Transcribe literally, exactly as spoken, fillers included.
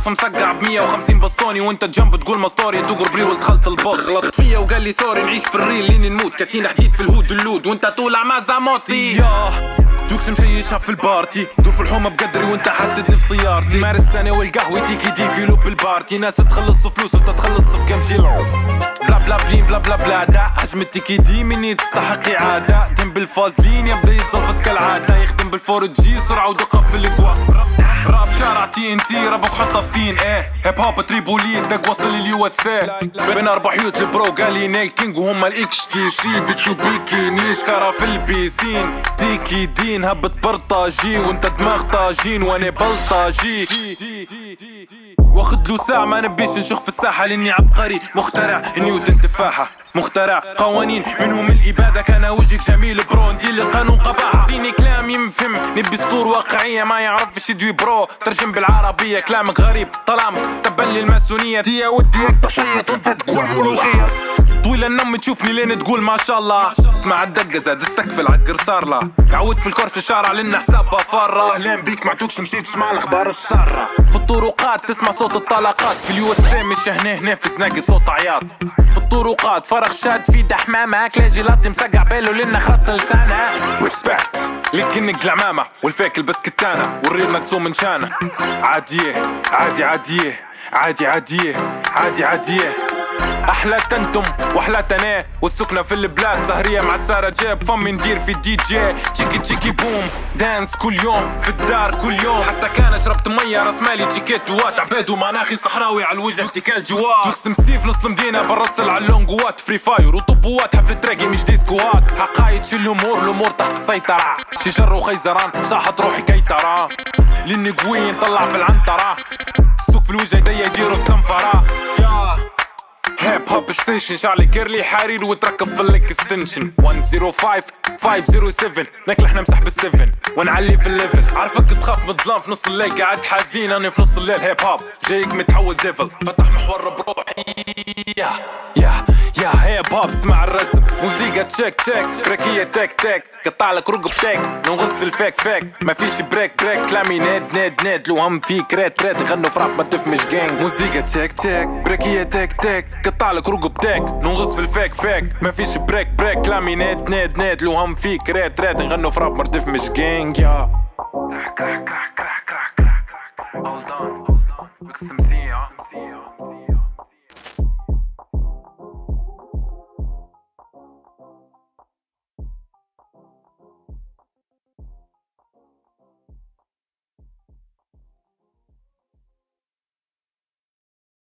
صف مسقع ب مية وخمسين بسطوني وانت جنب تقول ماسطوري دوق بريل ودخلت البوخ غلط فيا وقال لي سوري نعيش في الريل لين نموت كاتين حديد في الهود اللود وانت طولع مع زعموتي دوكس مشيشها في البارتي دور في الحومة بقدري وانت حاسدني في سيارتي مارس انا والقهوة تيكي دي في لب البارتي ناس تخلص فلوس وانت تخلص في كم شي بلا بلا بلين بلا بلا بلا دا حجم التيكي دي مني تستحق اعادة دم بالفازلين يبدا يتزلفط كالعادة يخدم بالفور جي سرعة ودقة في القوا راب شارع تي ان تي رابك حطها في سين ايه هيب هوب تريبولي دق وصل اليو اس اي بين اربع حيوت البرو قالي نيل كينج وهم الاكس تي سي بتشو بيكيني سكارة في البيسين تيكي دين هبط برطاجي وانت دماغ طاجين وانا بلطاجي واخد له ساعة ما نبيش نشوف في الساحة لاني عبقري مخترع نيوتن تفاحة مخترع قوانين منهم الإبادة كان وجهك جميل برو ندير قانون قباحة فيني كلام يمفهم نبي سطور واقعية ما يعرفش يدوي برو ترجم بالعربية كلامك غريب طلامخ تبان لي الماسونية يا ودي تشيط وانت تقول ملوخية طويل النم تشوفني لين تقول ما شاء الله اسمع الدقة زاد استكفل عالقر صار له عود في الكورس الشارع لنا حسابها فارة اهلين بيك معتوكش نسيت تسمع الاخبار السارة في الطرقات تسمع صوت الطلقات في اليو اس ام مش هنا هنا في زناقي صوت عياط في الطرقات فرغ شاد في دحمامة كلاجي لاطي مسقع باله لنا خط لسانه ريسبكت ليك انك العمامة والفيك البس كتانة والريل مقسوم من شانه عادية عادي عادية عادي عادية عادي عادية احلى تنتم واحلى تناه والسكنه في البلاد سهريه مع ساره جاب فمي ندير في دي جي تشيكي تشيكي بوم دانس كل يوم في الدار كل يوم حتى كان شربت ميه راس مالي تشيكيت وات عباد ومناخي صحراوي على الوجه احتكال جوات توكس مسيف نص المدينه برسل على اللونجوات فري فاير وطبوات حفله تراقي مش ديسكوات حقايد شو الامور الامور تحت السيطره شي شر وخيزران صاحت روحي كي ترى لاني قوي نطلع في العنتره ستوك في الوجه ايديا يديروا في سنفره يا هيب هوب ستيشن شعلي كيرلي حرير وتركب في الاكستنشن واحد صفر خمسة خمسة صفر سبعة ناكل احنا نمسح بالسفن ونعلي في الليفل عارفك تخاف من الظلام في نص الليل قاعد حزين انا في نص الليل هيب هوب جايك متحول ديفل فتح محور بروحي يا يا يا هيب هوب تسمع الرزم موسيقى تشيك تشيك بريكية تك تك قطع لك رقب تك نغص في الفيك فيك ما فيش بريك بريك كلامي ناد ناد ناد لو هم فيك ريت ريت نغنوا في راب ما تفهمش جانج موسيقى تشيك تشيك بريكية تك تك قطع لك رقب تك نغص في الفيك فيك ما فيش بريك بريك كلامي ناد ناد ناد لو هم فيك ريت ريت نغنوا في راب ما تفهمش جانج يا كراك كراك كراك كراك كراك كراك hold on hold on بكسم سيا